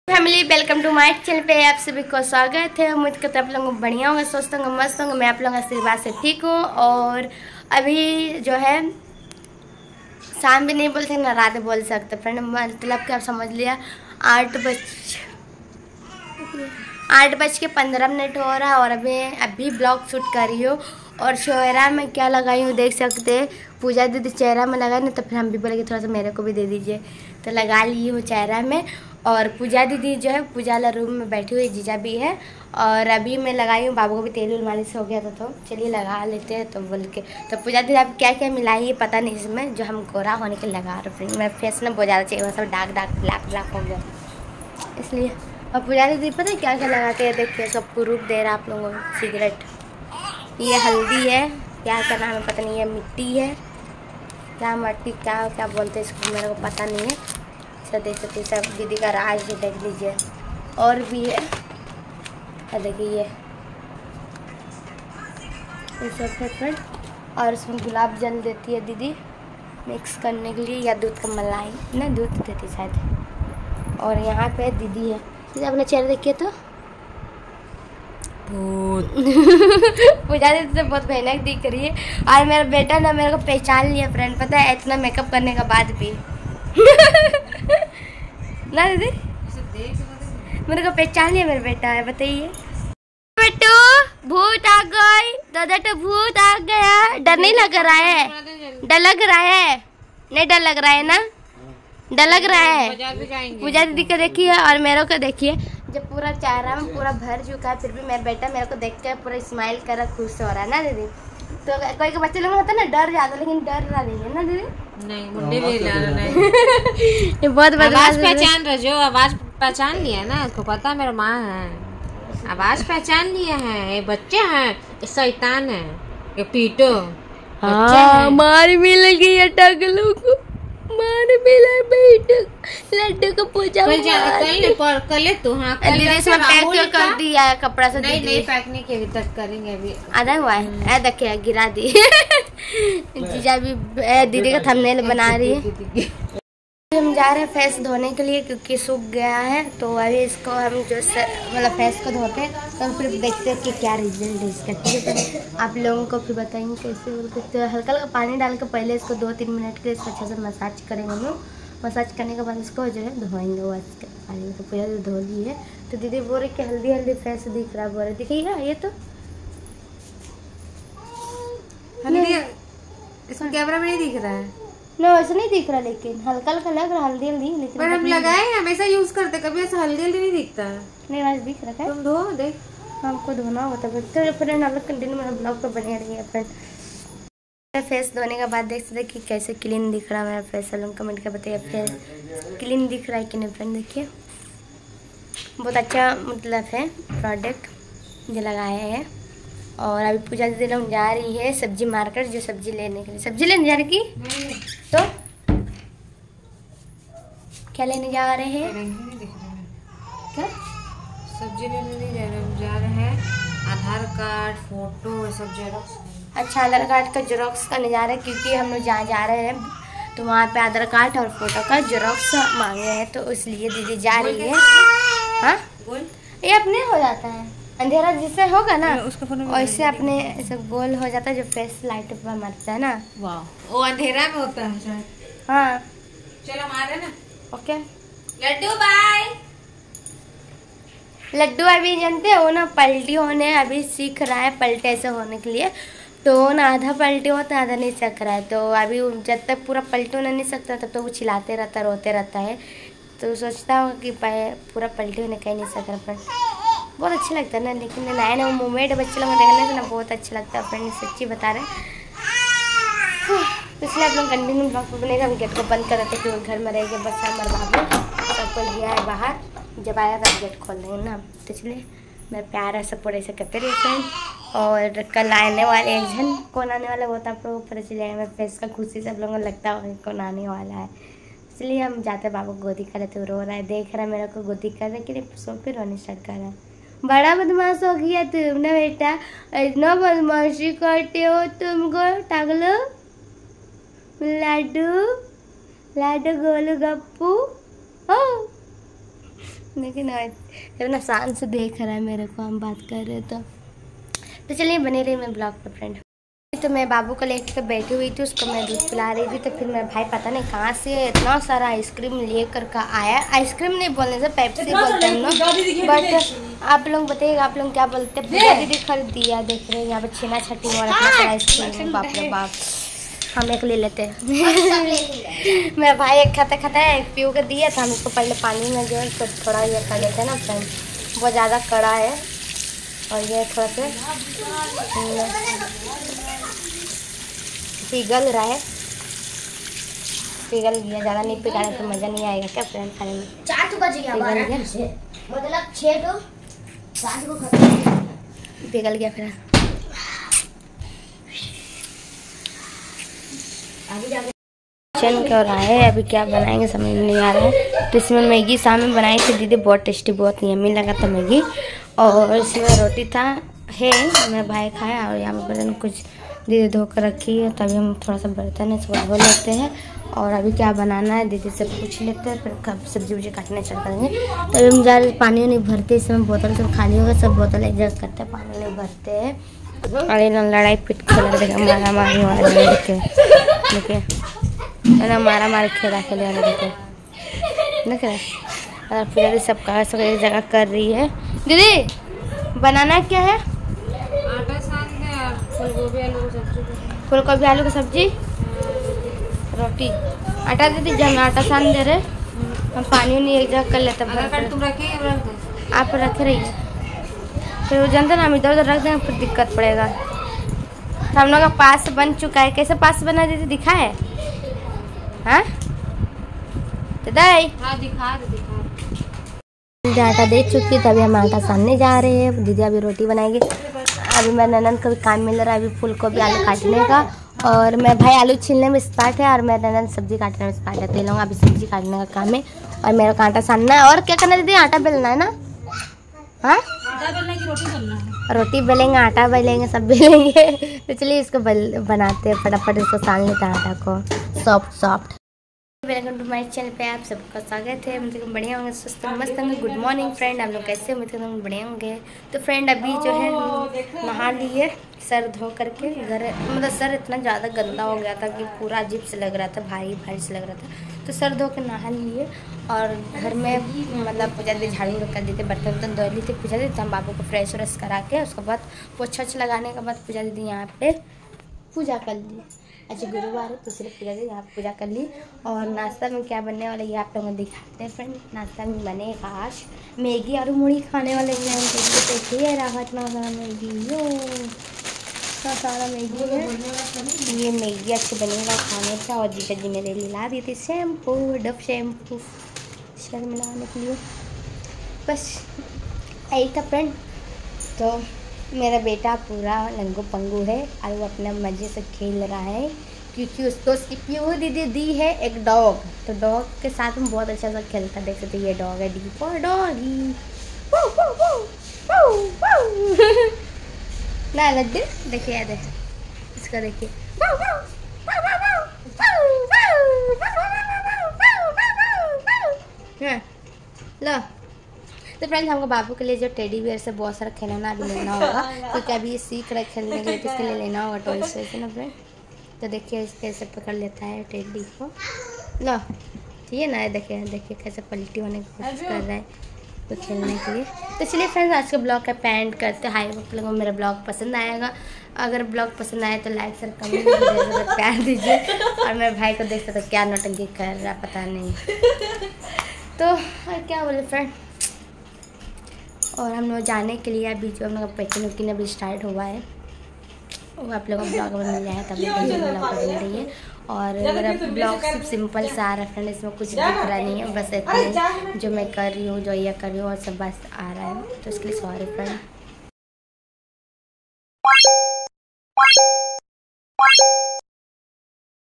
Family welcome to my channel पे आप सभी को स्वागत है। उम्मीद करते हैं आप लोग बढ़िया होंगे, स्वस्थ होंगे, मस्त होंगे। मैं आप लोगों के आशीर्वाद से ठीक हूँ। और अभी जो है शाम भी नहीं बोलते ना रात बोल सकते फ्रेंड, मतलब कि आप समझ लिया 8:15 हो रहा है और अभी ब्लॉग शूट कर रही हूँ। और चेहरा में क्या लगाई हूँ देख सकते हैं। पूजा दीदी चेहरा में लगाई ना, तो फिर हम भी बोले कि थोड़ा सा मेरे को भी दे दीजिए, तो लगा ली हूँ चेहरा में। और पूजा दीदी जो है पूजा वाला रूम में बैठी हुई, जीजा भी है। और अभी मैं लगाई हूँ, बाबू को भी तेल उल मालिश हो गया था तो चलिए लगा लेते हैं तो बोल के। तो पूजा दीदी आप क्या क्या मिलाई है पता नहीं इसमें, जो हम गोरा होने के लगा रहे हैं। मेरा फेस ना बहुत ज़्यादा चाहिए, वो सब डार्क डार्क ब्लैक ब्लैक हो गया इसलिए। और पूजा दीदी पता है क्या क्या लगाते हैं, देखिए सबको रूप दे रहा आप लोगों को। सिगरेट, ये हल्दी है, क्या क्या नाम है पता नहीं, है मिट्टी है, क्या मट्टी क्या क्या बोलते हैं इसको मेरे को पता नहीं है। सब देख सकते सब दीदी का राज है, देख लीजिए। और भी है, देखिए ये सब है। और इसमें गुलाब जल देती है दीदी मिक्स करने के लिए, या दूध का मलाई ना, दूध देती शायद। और यहाँ पे दीदी है, दीदी अपना चेहरा देखिए तो पूजा दीदी तो बहुत भयानक दिख रही है। और मेरा बेटा ना मेरे को पहचान लिया फ्रेंड, पता है इतना मेकअप करने के बाद भी ना दीदी मेरे को पहचान लिया, मेरा बेटा है। बताइए बेटू, भूत आ गई दादा, तो भूत आ गया। डर नहीं लग रहा है? डर लग रहा है? नहीं डर लग रहा है ना? डर लग रहा है? पूजा दीदी को देखिए और मेरे को देखिए, जब पूरा चेहरा में पूरा भर चुका है फिर भी मेरा बेटा मेरे को देख कर पूरा स्माइल कर रहा, खुश हो रहा है ना दीदी। तो कोई बच्चे लोग होता है ना डर जाता, लेकिन डर रहा नहीं है ना दीदी। नहीं मुंडे भी नहीं। ये बहुत आवाज पहचान रहे, जो आवाज पहचान लिया ना, उसको पता मेरा माँ है, आवाज पहचान लिया है। ये बच्चे हैं, ये शैतान है, ये पीटो। हाँ मार मिल गई है टगलू को, मार मिला बेटा लड्डू को पूजा कल तू। हाँ पैक कर दिया है कपड़ा से। नहीं पैकने के अभी तक करेंगे, अभी आधा हुआ है। देखिए गिरा दी जीजा भी दीदी का थंबनेल बना रही है। हम जा रहे हैं फेस धोने के लिए क्योंकि सूख गया है। तो अभी इसको हम जो मतलब फेस को धोते हैं तो फिर देखते हैं कि क्या रिजल्ट है इसका। ठीक है तो आप लोगों को फिर बताएंगे कैसे बोलते। तो हल्का हल्का पानी डाल के पहले इसको 2-3 मिनट के लिए इसको अच्छे से मसाज करेंगे हम लोग। मसाज करने के बाद इसको जो है धोएंगे वो इसके पानी में। तो पूरा धो ली है तो दीदी बोल रही कि हल्दी हल्दी फेस दिख रहा है, बोल रही दिखेगा ये तो इसमें कैमरा में नहीं दिख रहा है ना, वैसे नहीं दिख रहा, लेकिन हल्का हल्का लग रहा हल्दी हल्दी, लेकिन पर हम लगाए हमेशा यूज करते, कभी ऐसा हल्दी हल्दी नहीं दिखता है। नहीं वैसे दिख रहा है, तुम धो देख, हमको धोना होता है। तो फ्रेंड आप लोग कंटिन्यू मेरा ब्लॉग तो बने रहिए फ्रेंड। फेस धोने के बाद देख सकते कि कैसे क्लीन दिख रहा है मेरा फेस। लोग कमेंट कर बताइए फेस क्लीन दिख रहा है कि नहीं फ्रेंड। देखिए बहुत अच्छा मतलब है प्रोडक्ट जो लगाए हैं। और अभी पूजा दीदी लोग जा रही है सब्जी मार्केट, जो सब्जी लेने के लिए। सब्जी लेने जा रही की तो क्या लेने जा रहे हैं? क्या सब्जी लेने नहीं जा रहे, हम जा रहे हैं आधार कार्ड फोटो ये सब जेरॉक्स। अच्छा आधार कार्ड का जेरॉक्स करने जा रहे हैं क्योंकि हम लोग जहाँ जा रहे हैं तो वहाँ पे आधार कार्ड और फोटो का जेरॉक्स मांगे हैं, तो इसलिए दीदी जा रही है। हाँ ये अपने हो जाता है, अंधेरा जिससे होगा ना वैसे अपने ऐसे गोल हो जाता है, जो फेस लाइट पर मरता है ना। वाह वो अंधेरा में होता है शायद। हाँ चलो मारे ना। Okay Laddu bye. लड्डू अभी जानते हो ना पलटी होने अभी सीख रहा है, पलटे ऐसे होने के लिए। तो ना आधा पलटी होता है आधा नहीं सीख रहा है। तो अभी जब तक पूरा पलटी होने नहीं सकता तब तो वो चिल्लाते रहता रोते रहता है। तो सोचता हूँ कि पूरा पलटी होने कहीं नहीं सीख रहा फ्रेंड। बहुत अच्छा लगता है ना, लेकिन नया नया मूवमेंट बच्चे लोगों को देखने से ना बहुत अच्छा लगता है फ्रेंड, सच्ची बता रहे हैं। तो इसलिए आप लोग कंटिन्यू ब्लॉग पर बनेगा। हम गेट को बंद कर देते क्योंकि घर में रहेंगे बस हमारे बाबू सब कोई गया है बाहर, जब आया तब गेट खोल देंगे ना। तो इसलिए मेरा प्यार है सपोर्ट ऐसे करते रहिए फ्रेंड। और कल आने वाले एक जन कौन आने वाला होता आप लोग पता चल जाएगा। मेरे फेस का खुशी से आप लोगों को लगता होगा कौन आने वाला है, इसलिए हम जाते बाबू को गोदी कर रहे थे। रो रहा है, देख रहा है मेरे को गोदी कर रहे कि सो फिर रोने स्टार्ट कर रहा है। बड़ा बदमाश हो गया तुम ना बेटा, इतना बदमाशी करते हो तुमको टगलो लाडू लाडू गोलू गप्पू। लेकिन इतना शान से देख रहा है मेरे को, हम बात कर रहे तो चलिए बने रही मैं ब्लॉग पे फ्रेंड। तो मैं बाबू को लेकर बैठी हुई थी, उसको मैं दूध पिला रही थी, तो फिर मेरा भाई पता नहीं कहाँ से इतना सारा आइसक्रीम लेकर का आया। आइसक्रीम नहीं बोलने से पेप्सी बोलते हैं लोग, बट आप लोग बताइएगा आप लोग क्या बोलते हैं। दीदी खरीद दिया, देख रहे हैं यहाँ पे छीना छटी और आइसक्रीम, बाप रे बाप। हम एक ले लेते हैं। मेरा भाई एक खाता है, एक पीऊ के दिया था, हम इसको पहले पानी में जो है तो थोड़ा ये कर लेते हैं ना फ्रेंड, बहुत ज़्यादा कड़ा है और ये थोड़ा सा पिघल रहा है, पिघल गया, ज़्यादा नहीं पिघाने तो मज़ा नहीं आएगा क्या फ्रेंड खाने में। 4 बज गया, मतलब 6 तो 7 को पिघल गया फिर। किचन क्या हो रहा है, अभी क्या बनाएंगे समझ नहीं आ रहा है। तो इसमें मैगी सामने बनाई थी दीदी, बहुत टेस्टी बहुत यम्मी लगा था मैगी, और इसमें रोटी था है, मेरा भाई खाया। और यहाँ पे बर्तन कुछ दीदी धो कर रखी है, तभी हम थोड़ा सा बर्तन है इसको धो लेते हैं। और अभी क्या बनाना है दीदी से पूछ लेते हैं, फिर कब सब्जी वब्जी काटने चल पाएंगे। तभी हम जा रहे, पानी नहीं भरते इसमें, बोतल सब खाली होगा, सब बोतल एक जगह करते हैं, पानी नहीं भरते हैं। और लड़ाई पिट खेला देखा, मारा मारी वाला देखे है ना, मारा मारी खेला खेले वाले देखे देख रहे। और फिर सब का सब एक जगह कर रही है। दीदी बनाना क्या है? आटा सान दे, फूलगोभी आलू की सब्जी, रोटी, आटा दीदी जब आटा सान दे रहे, हम पानी नहीं एक जगह कर लेते। तुम रखिए, रख दो, आप रखे रहिए, फिर वो जानते ना हम इधर उधर रख देंगे फिर दिक्कत पड़ेगा। तो हम लोग का पास बन चुका है, कैसे पास बना दीदी दिखा है? हाँ दिखा आटा दे चुकी है, तभी हम आटा सानने जा रहे हैं। दीदी अभी रोटी बनाएगी। अभी मेरे ननद का भी काम मिल रहा है, अभी फूल को भी आलू काटने का, और मैं भाई आलू छीलने में स्टार्ट है, और मेरे ननद सब्जी काटने में स्टार्ट है। तो लोग अभी सब्जी काटने का काम है, और मेरे को आटा सानना है। और क्या करना है दीदी? आटा बेलना है ना? हाँ रोटी बेलेंगे, आटा बेलेंगे, सब बेलेंगे। तो चलिए इसको बनाते हैं फटाफट, इसको सान लेते हैं आटा को soft soft. Welcome to my channel पे आप सबका स्वागत है। मतलब बढ़िया होंगे, सुस्त मस्त होंगे। गुड मॉर्निंग फ्रेंड, आप लोग कैसे उम्मीद करते हैं बढ़िया होंगे। तो फ्रेंड अभी जो है नहा लिए, सर धो करके घर, मतलब सर इतना ज़्यादा गंदा हो गया था कि पूरा अजीब से लग रहा था, भारी भारी से लग रहा था। तो सर धो के नहा लिए, और घर में मतलब पूजा दी झाड़ू कर दी थी, बर्तन वर्तन धो ली थी, पूजा दी तो हम बाबू को फ्रेश व्रेश करा के उसके बाद पोछा लगाने के बाद पूजा दीदी यहाँ पे पूजा कर ली। अच्छा गुरुवार है तो सिर्फ पूजा दी यहाँ पे पूजा कर ली। और नाश्ता में क्या बनने वाला ये आप लोगों को दिखाते हैं फ्रेंड। नाश्ता में बनेगा आज मैगी और मुड़ी खाने वाले हैं। देखिए राहत ना मैगी, यो इतना सारा मैगी है, ये मैगी अच्छी बनेगा खाने का। और जीजा जी मेरे लिए ला दी थी शैम्पू, डव शैम्पू शर मिलाने के लिए, बस यही था फ्रेंड। तो मेरा बेटा पूरा लंगू पंगू है और वो अपने मज़े से खेल रहा है, क्योंकि उसको उसकी प्यू दीदी दी है एक डॉग। तो डॉग के साथ में बहुत अच्छा सा खेलता है। देख सकते ये डॉग है, डी फॉर डॉगी ना लड्डू। देखिए याद है इसका, देखिए लो। तो फ्रेंड्स हमको बाबू के लिए जो टेडी बियर से बहुत सारा खिलौना अभी लेना होगा, क्योंकि अभी ये सीख रहा है खेलने के लिए, तो इसके लिए लेना होगा टॉय से ना फ्रेंड। तो देखिए इस कैसे पकड़ लेता है टेडी को, लो ठीक है ना। देखिए देखिए कैसे पलटी होने की कोशिश कर रहा है तो खेलने के लिए। तो चलिए फ्रेंड्स आज के ब्लॉग का पेंट करते हैं। आई होप लोगों को मेरा ब्लॉग पसंद आएगा। अगर ब्लॉग पसंद आए तो लाइक शेयर कमेंट कीजिए, प्यार दीजिए। और मेरे भाई को देख सकते क्या नौटंकी कर रहा है पता नहीं। तो क्या बोले फ्रेंड, और हम लोग जाने के लिए अभी जो हम लोग पैकिंग वैकिंग अभी स्टार्ट हुआ है, वो आप लोगों को ब्लॉग में मिल जाए, तभी ब्लॉग मिल रही है। और मेरा ब्लॉग सिर्फ सिंपल सा आ रहा है फ्रेंड, इसमें कुछ दिख रहा नहीं है, बस इतना जो मैं कर रही हूँ, जो ये कर रही हूँ और सब बस आ रहा है, तो इसके लिए सॉरी फ्रेंड।